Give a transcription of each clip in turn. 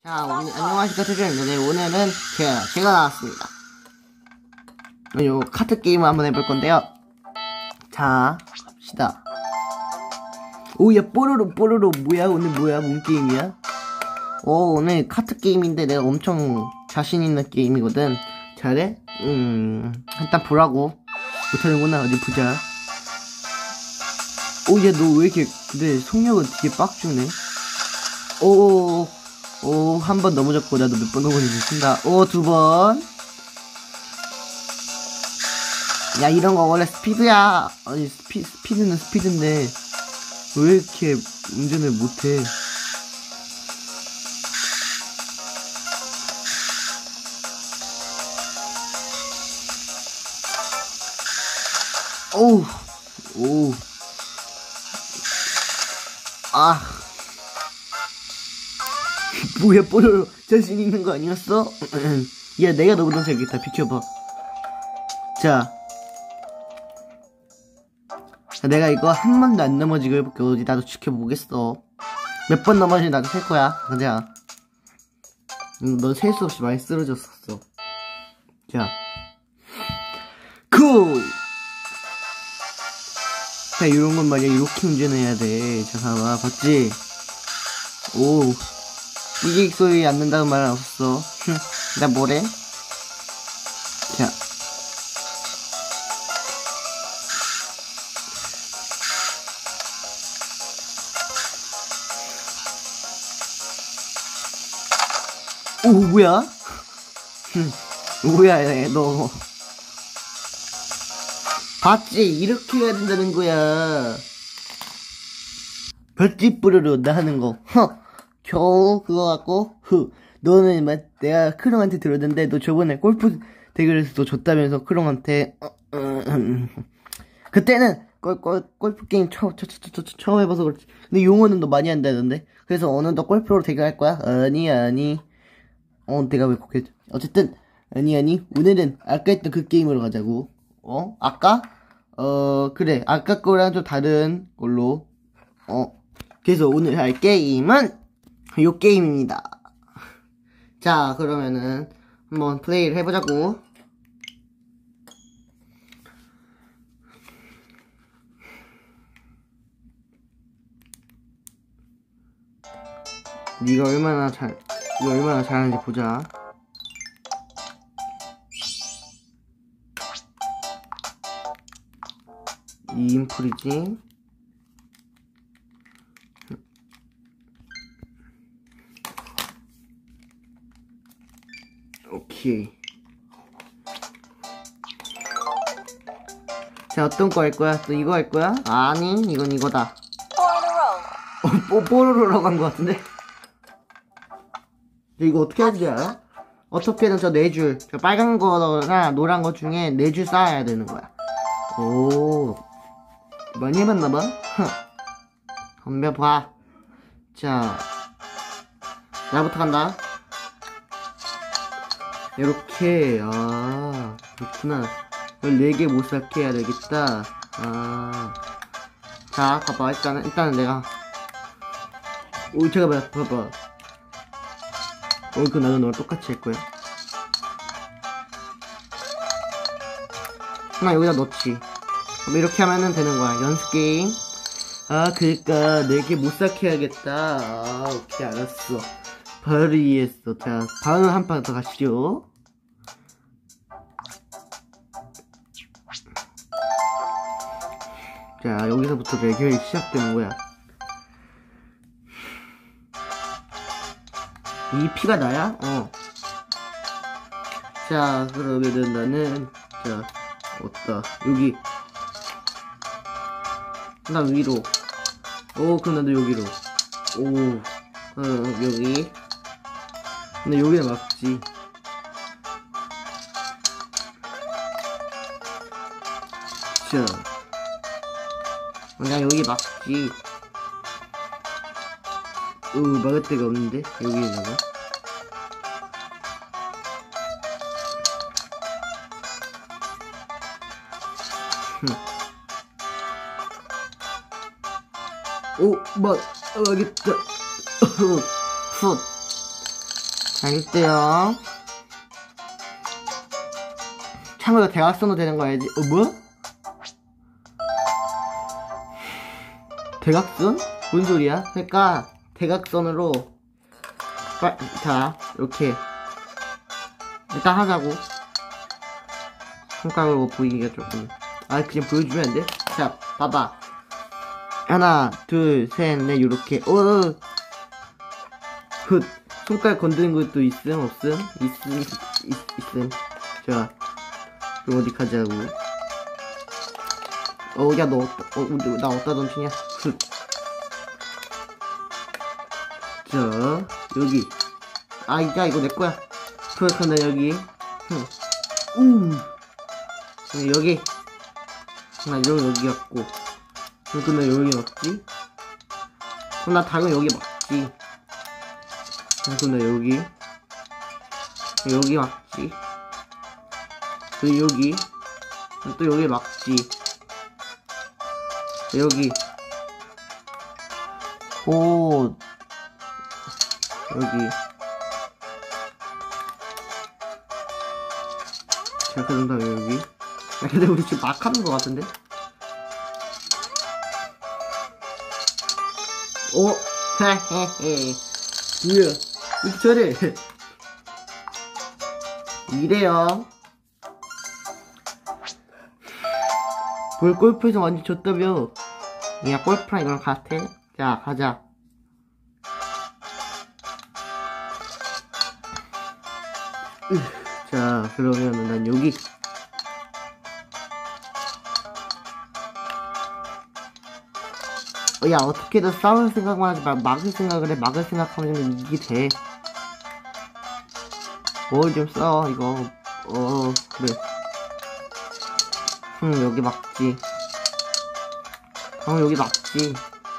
자, 오늘, 안녕하십니까, 태준입니다. 네, 오늘은 제가 나왔습니다. 요 카트 게임을 한번 해볼 건데요. 자, 갑시다. 오, 야, 뽀로로, 뭐야, 오늘 뭐야, 뭔 게임이야? 오늘 카트 게임인데 내가 엄청 자신있는 게임이거든. 잘해? 일단 보라고. 못하는구나, 어디 보자. 오, 야, 너 왜 이렇게, 근데 속력은 되게 빡주네. 한 번 넘어졌고, 나도 몇 번 넘어지지 쓴다. 두 번. 야, 이런 거 원래 스피드야. 아니, 스피드는 스피드인데, 왜 이렇게 운전을 못해? 뭐야, 뽀로로 자신 있는 거 아니었어? 야, 내가 너보다 잘겠다. 비켜봐. 자, 내가 이거 한 번도 안 넘어지고 해볼게. 어디 나도 지켜보겠어. 몇 번 넘어지면 나도 셀 거야. 가자. 넌 셀 수 없이 많이 쓰러졌었어. 자, 고! 자, 이런 건 말이야. 이렇게 운전해야 돼. 자, 봐봐. 봤지? 삐직 소리 안 난다는 말은 없어. 나 뭐래? 자. 뭐야? 뭐야, 너. 봤지? 이렇게 해야 된다는 거야. 별짓 뿌르르 나 하는 거. 겨우 그거 갖고 너는 내가 크롱한테 들었는데 너 저번에 골프 대결에서 너 졌다면서 크롱한테 그때는 골프 게임 처음 해봐서 그렇지. 근데 용어는 너 많이 한다던데. 그래서 오늘도 골프로 대결할 거야? 아니 내가 왜 그렇게 어쨌든 아니 오늘은 아까 했던 그 게임으로 가자고. 아까? 그래, 아까 거랑 좀 다른 걸로. 그래서 오늘 할 게임은 요 게임입니다. 자, 그러면은 한번 플레이를 해보자고. 이거 얼마나 잘하는지 보자. 이 인풀이지. 오케이. 자, 어떤 거 할 거야? 또 이거 할 거야? 아니, 이건 이거다. 뽀로로라고 한 거 같은데? 이거 어떻게 하는지 알아? 어떻게든 저 4줄, 저 빨간 거나 노란 거 중에 4줄 쌓아야 되는 거야. 많이 해봤나봐? 덤벼봐. 자, 나부터 간다. 이렇게. 그렇구나. 14개 못 쌓게 해야 되겠다. 자, 봐봐. 일단은 내가. 잠깐만, 봐봐. 그거 나도 너랑 똑같이 할 거야. 하나 여기다 넣지. 그럼 이렇게 하면은 되는 거야. 연습 게임. 그니까 4개 못 쌓게 해야겠다. 오케이, 알았어. 바로 이해했어. 자, 다음 한 판 더 가시죠. 자, 여기서부터 대결이 시작되는 거야. 이 피가 나야? 자, 그러면은 나는, 자, 여기. 나 위로. 그럼 나도 여기로. 여기. 근데 여기는 맞지. 자. 나 여기 맞지. 막을 데가 없는데? 여기에다가. 알겠다. 훗. 알겠대요. 참고로 대각선으로 되는 거야지. 뭐? 대각선? 뭔 소리야? 그러니까 대각선으로 자 이렇게 일단 하자고. 손가락으로 보이기가 조금 그냥 보여주면 안 돼? 자 봐봐. 하나 둘 셋 넷 요렇게 굿. 손가락 건드는 것도 있음 없음? 있음. 자 그럼 어디 가자고. 야 너 나 어디다 던지냐? 굿. 자 여기 야 이거 내 거야. 그렇구나 여기. 여기 나 여기 맞고. 근데 여기 맞지? 그럼 나 당연히 여기 맞지. 근데 여기 맞지? 그리고 여기 또 여기 맞지? 여기 여기. 자 그런 다음에 여기. 근데 우리 지금 막 하는 거 같은데? 헤헤헤. 뭐야 이렇게 잘해. 이래요. 골프에서 완전 졌다며. 야 골프랑 이거랑 같아. 자 가자. 자 그러면은 난 여기. 야 어떻게든 싸울 생각만 하지 말 막을 생각을 해. 막을 생각하면 이게 돼. 뭘 좀 써 이거. 그래. 여기 막지. 여기 막지.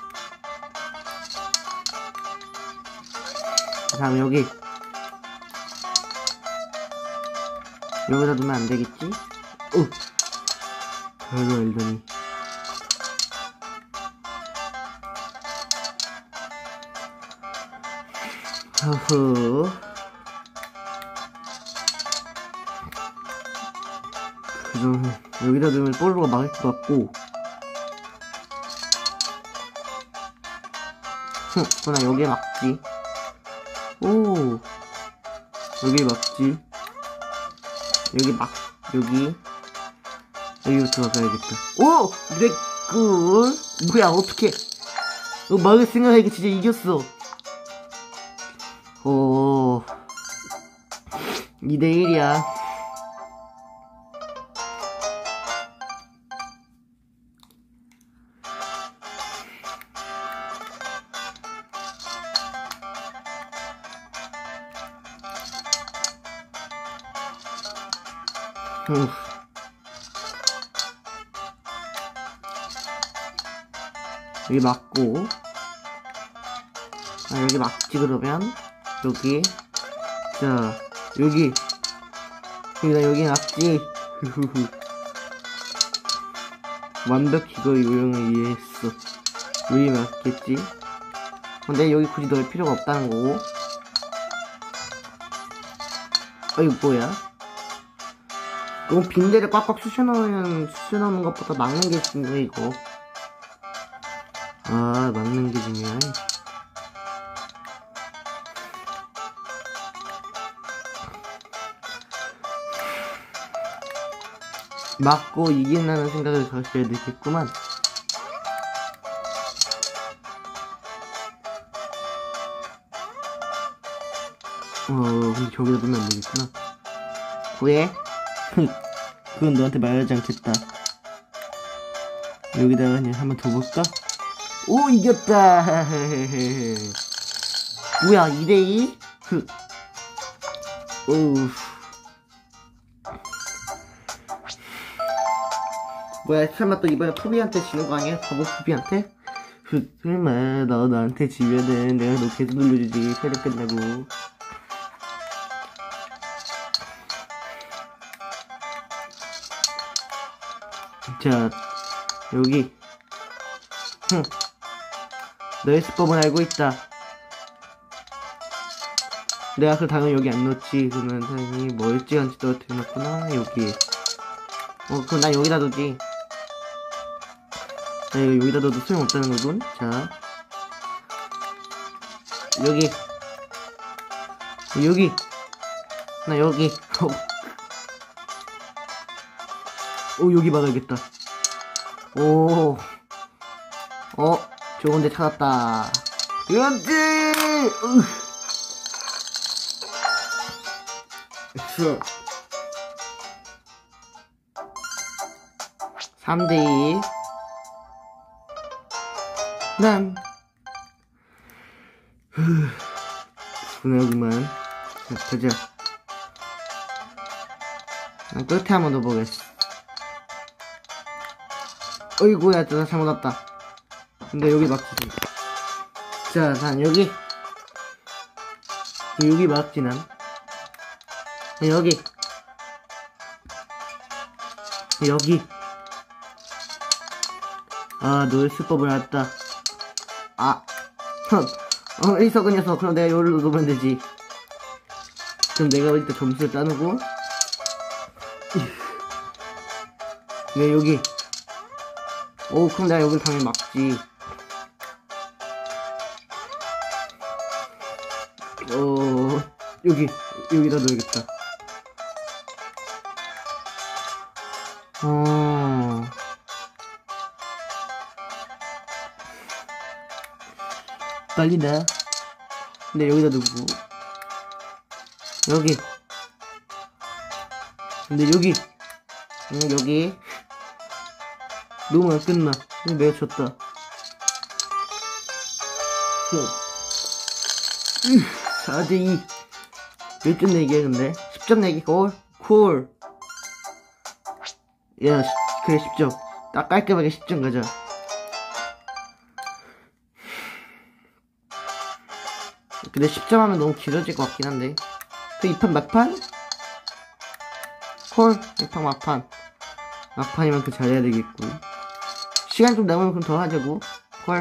그 다음에 여기다 두면 안 되겠지? 별로 일더니. 허허. 그럼 여기다 두면 볼로가 막을 것 같고. 그러나 여기에 막지. 여기 막지. 여기부터 가야겠다. 내 뭐야 어떡해. 막을 생각하니까 진짜 이겼어. 2대1이야. 여기 맞고. 여기 맞지 그러면 여기. 자 여기 맞지. 완벽히 이거 요령을 이해했어. 여기 맞겠지. 근데 여기 굳이 넣을 필요가 없다는 거고. 이거 뭐야? 너무 빈대를 꽉꽉 쑤셔넣는 것보다 막는 게 중요해 이거. 막는 게 중요해. 맞고 이긴다는 생각을 가져야 되겠구만. 근데 저기다 두면 안 되겠구나. 왜? 그건 너한테 말하지 않겠다. 여기다가 그냥 한번 더 볼까? 이겼다. 뭐야 2대2? 뭐야 설마 또 이번에 푸비한테 지는 거 아니야? 바보 푸비한테? 설마 너 나한테 지면은 내가 너 계속 놀려주지. 세력 끝나고. 자 여기. 너의 수법은 알고 있다. 내가 그 당연히 여기 안 넣지. 그러면 당연히 멀찌감치 떨어뜨려놨구나. 여기. 그럼 난 여기다 두지. 자, 이거 여기다 넣어도 소용없다는 거군. 자, 여기. 여기. 나 여기. 오, 여기 막아야겠다. 오. 좋은데 찾았다. 이건지! 3대2. 난 분하구만. 자, 가자. 난 끝에 한번 더 보겠어. 어이구야, 나 잘못 왔다. 근데 여기 막지. 자, 난 여기. 여기 막지, 난. 여기. 여기. 아, 너의 수법을 알았다. 아, 어리석은 녀석. 그럼 내가 여기로 놓으면 되지. 그럼 내가 일단 점수를 따누고. 왜 여기? 오, 그럼 내가 여길 당연히 막지. 여기다 넣어야겠다. 빨리다. 근데 여기다 두고. 여기. 근데 여기. 여기. 놓으면 끝나. 내가 졌다. 4대2. 몇 점 내기야, 근데? 10점 내기, 콜. 야, 그래, 10점. 딱 깔끔하게 10점 가자. 근데 10점 하면 너무 길어질 것 같긴 한데. 그 2판 막판? 콜. 2판 막판. 막판이면 그 잘해야 되겠고. 시간 좀 남으면 그럼 더 하자고. 콜.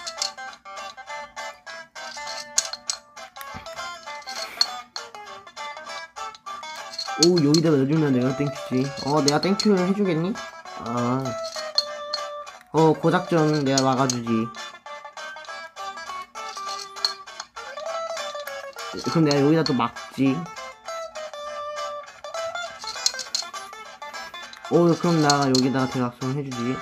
오, 여기다 넣어주면 내가 땡큐지. 내가 땡큐를 해주겠니? 고작전 내가 막아주지. 그럼 내가 여기다 또 막지. 그럼 나가 여기다가 대각선 해주지.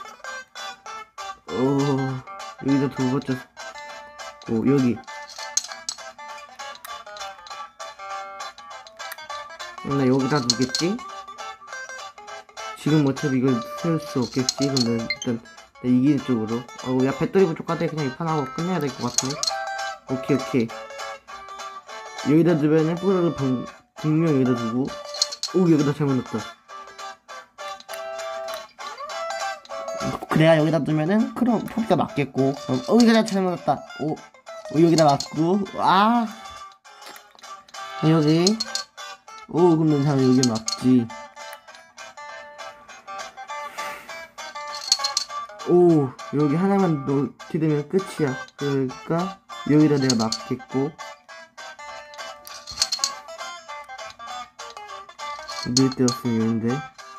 여기다 두 번째. 여기. 나 여기다 두겠지? 지금 어차피 이걸 세울 수 없겠지? 그러면 일단 이기는 쪽으로. 야, 배터리 부족하대. 그냥 이 판하고 끝내야 될 것 같네. 오케이. 여기다 두면은 뿌리를 분명 여기다 두고. 여기다 잘못 넣었다. 그래야 여기다 두면은 그럼 포기가 맞겠고. 여기다 잘못 넣었다. 여기다 맞고. 여기. 그럼 난 잘 여기 맞지. 여기 하나만 넣게 되면 끝이야. 그러니까 여기다 내가 맞겠고. 늘 때였으면 이런데.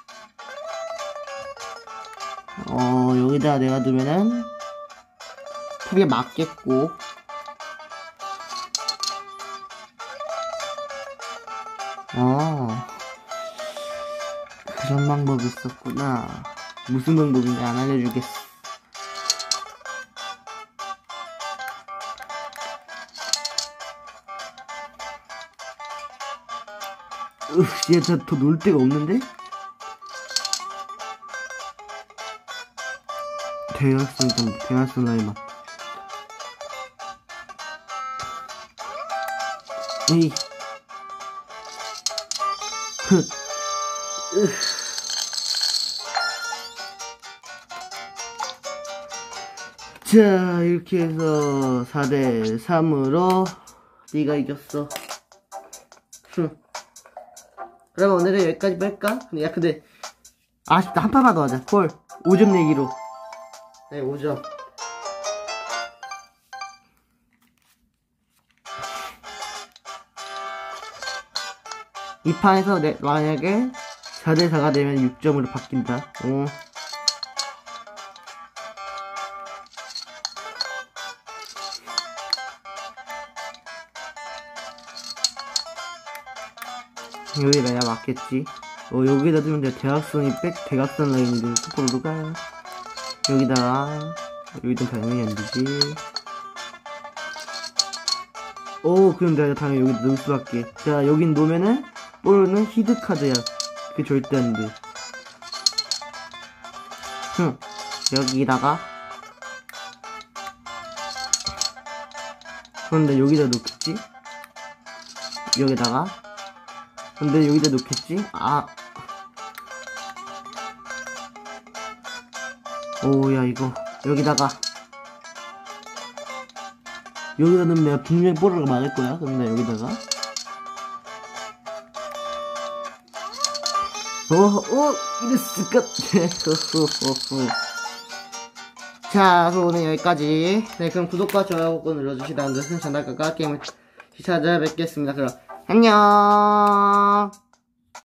여기다 내가 두면은 탑에 맞겠고. 그런 방법이 있었구나. 무슨 방법인지 안 알려주겠어. 얘 저 더 놀 데가 없는데? 대학생 라이만. 에이. 자, 이렇게 해서 4대3으로 네가 이겼어. 그러면 오늘은 여기까지 뺄까? 근데 아쉽다. 한 판만 더 하자. 콜. 5점 내기로. 네, 5점. 이 판에서 만약에 4대4가 되면 6점으로 바뀐다. 오. 여기가 야 맞겠지. 여기다 두면 돼. 대각선 라인인데 스포로도 가. 여기다가 당연히 안 되지. 그럼 내가 당연히 여기다 놓을 수밖에. 자, 여긴 놓으면은 볼은 히드카드야. 그게 절대 안 돼. 여기다가 그런데 여기다 놓겠지? 여기다가 근데 여기다 놓겠지? 야 이거 여기다 넣으면 내가 분명히 볼을 막을 거야. 그럼 나 여기다가 이랬을 것 같아. 자, 그럼 오늘 여기까지. 네, 그럼 구독과 좋아요 꼭 눌러주시다는 뜻은 전달가가 게임을 찾아뵙겠습니다. 그럼 안녕.